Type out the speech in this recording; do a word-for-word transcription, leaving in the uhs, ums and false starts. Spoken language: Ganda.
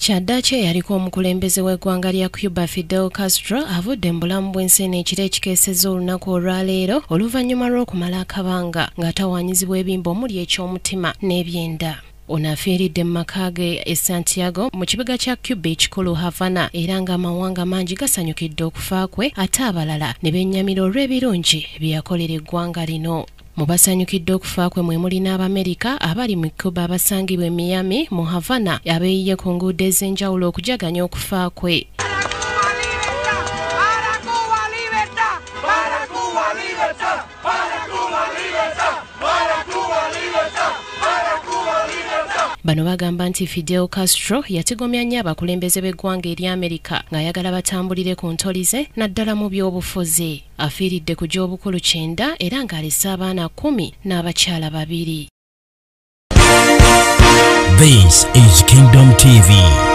Kyaddaaki eyaliko omukulembeze w'eggwanga lya Cuba Fidel Castro avudde mu bulamu bw'ensi ekiro ekikeesezza olunaku olwaleero oluvannyuma lw'okumala akabanga ng'atawaanyizibwa ebimba omuli eky'omutima n'ebyenda. Ono afiiridde mu maka ge e Santiago mu kibuga kya Cuba ekikulu Havana era ng'amawanga mangi gasanyukidde okufa kwe ate abalala ne bennyamira olw'ebirungi bye yakolera eggwanga lino. Mu basanyukidde okufa kwe mwe muli n'Abamerika abali mu Cuba abasangibwa e Miami mu Havana abeeyiye ku nguudo ez'enjawulo okujaganya okufa kwe. Bano bagamba nti Fidel Castro yatigomya nnyo abakulembeze b'eggwanga eri Amerika ng'ayagala batambulire ku ntoli ze naddala mu by'obufuzi. Afiiridde ku gy'obukulu kyenda era ng'alese abaana kumi n'abakyala babiri. This is Kingdom T V.